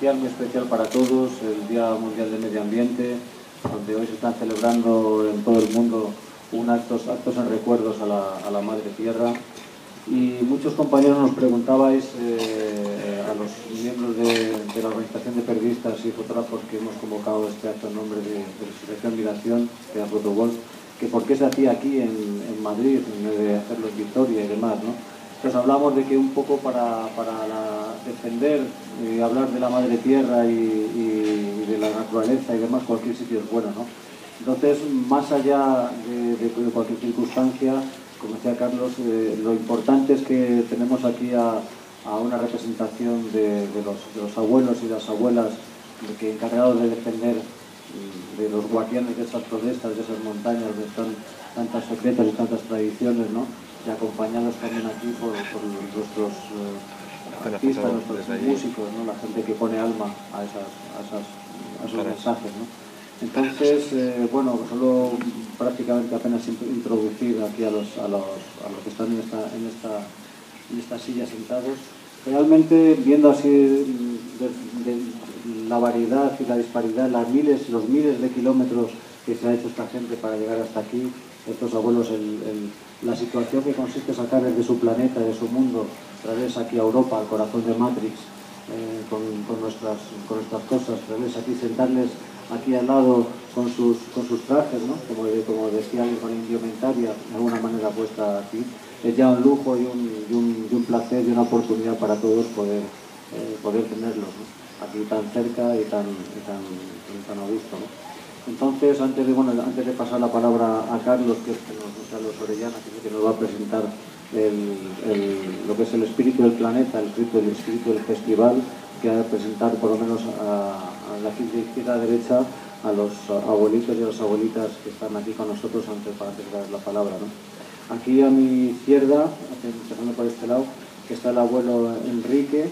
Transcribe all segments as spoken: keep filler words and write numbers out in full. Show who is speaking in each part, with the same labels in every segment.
Speaker 1: especial, muy especial para todos, el Día Mundial del Medio Ambiente, donde hoy se están celebrando en todo el mundo un actos, actos en recuerdos a la, a la Madre Tierra. Y muchos compañeros nos preguntabais eh, a los miembros de, de la organización de periodistas y fotógrafos que hemos convocado este acto en nombre de, de la Asociación Migración, de la Fotogolf, que por qué se hacía aquí en, en Madrid, en vez de hacerlo en Vitoria y demás, ¿no? Entonces hablamos de que un poco para, para la, defender y hablar de la Madre Tierra y, y, y de la naturaleza y demás, cualquier sitio es bueno, ¿no? Entonces, más allá de, de, de cualquier circunstancia, como decía Carlos, eh, lo importante es que tenemos aquí a, a una representación de, de, los, de los abuelos y las abuelas de que encargados de defender, de los guardianes de esas florestas, de esas montañas, de están tantas secretas y tantas tradiciones, ¿no? Y acompañados también aquí por, por nuestros eh, artistas, nuestros músicos, ¿no? La gente que pone alma a, esas, a, esas, a esos mensajes, ¿no? Entonces, eh, bueno, solo prácticamente apenas introducir aquí a los, a los, a los que están en esta, en, esta, en esta silla sentados. Realmente, viendo así de, de la variedad y la disparidad, las miles, los miles de kilómetros que se ha hecho esta gente para llegar hasta aquí, estos abuelos, el, el, la situación que consiste en sacar desde su planeta, de su mundo, traerles aquí a Europa, al corazón de Matrix, eh, con, con, nuestras, con nuestras cosas, traerles aquí, sentarles aquí al lado con sus, con sus trajes, ¿no? Como, como decía alguien, con indumentaria, de alguna manera puesta aquí. Es ya un lujo y un, y un, y un placer y una oportunidad para todos poder, eh, poder tenerlos, ¿no? Aquí tan cerca y tan, y tan, y tan a gusto, ¿no? Entonces, antes de, bueno, antes de pasar la palabra a Carlos, que es que nos, Carlos Orellana, que, es que nos va a presentar el, el, lo que es el espíritu del planeta, el espíritu, el espíritu del festival, que ha de presentar por lo menos a, a la izquierda derecha a los abuelitos y a las abuelitas que están aquí con nosotros antes para dar la palabra, ¿no? Aquí a mi izquierda, empezando por este lado, que está el abuelo Enrique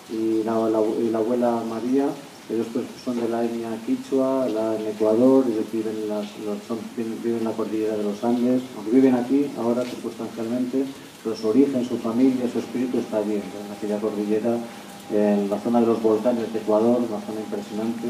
Speaker 1: y la, la, y la abuela María. Ellos pues, son de la etnia quichua, la, en Ecuador, ellos viven en, las, los, son, viven en la cordillera de los Andes, aunque viven aquí ahora circunstancialmente, pero su origen, su familia, su espíritu está allí, en aquella cordillera, en la zona de los volcanes de Ecuador, una zona impresionante,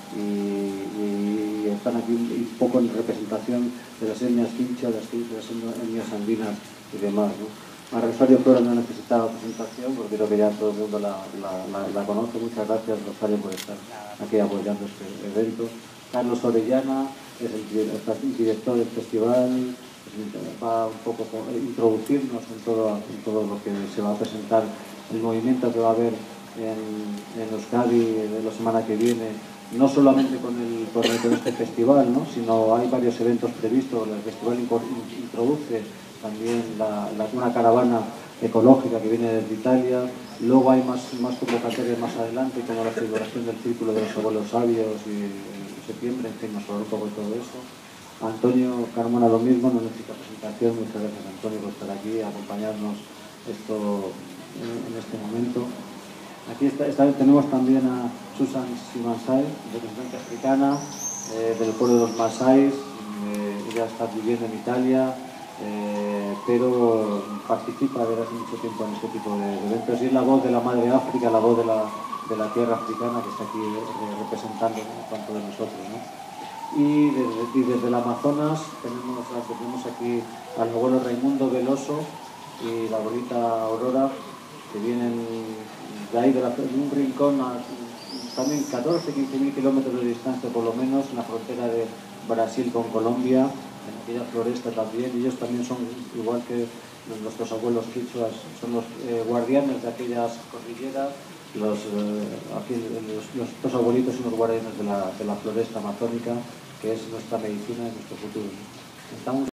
Speaker 1: y, y están aquí un poco en representación de las etnias quichua, de las, de las etnias andinas y demás, ¿no? A Rosario Flores no necesitaba presentación porque creo que ya todo el mundo la, la, la, la conoce. Muchas gracias, Rosario, por estar aquí apoyando este evento. Carlos Orellana es el, el director del festival, va un poco a introducirnos en todo, en todo lo que se va a presentar, el movimiento que va a haber en, en Euskadi la semana que viene, no solamente con, el, con, el, con este festival, ¿no? Sino hay varios eventos previstos. El festival introduce también la, la, una caravana ecológica que viene desde Italia. Luego hay más, más convocatorias más adelante, como la celebración del Círculo de los Abuelos Sabios y en septiembre, en fin, nos habla un poco de todo eso. Antonio Carmona lo mismo, no necesita presentación. Muchas gracias, Antonio, por estar aquí, acompañarnos esto en, en este momento. Aquí está, está, tenemos también a Susan Simansai, representante africana eh, del pueblo de los Masáis. Eh, ella está viviendo en Italia, eh, pero participa desde hace mucho tiempo en este tipo de, de eventos y es la voz de la Madre África, la voz de la, de la tierra africana que está aquí eh, representando, ¿no?, tanto de nosotros, ¿no? Y desde, y desde el Amazonas tenemos, tenemos aquí al abuelo Raimundo Veloso y la abuelita Aurora, que vienen de ahí, de, la, de un rincón a también catorce a quince mil kilómetros de distancia por lo menos, en la frontera de Brasil con Colombia, en aquella floresta también. Ellos también son, igual que nuestros abuelos quichuas, son los eh, guardianes de aquellas cordilleras. Los, eh, aquí, los, los, los abuelitos son los guardianes de la, de la floresta amazónica, que es nuestra medicina y nuestro futuro. Estamos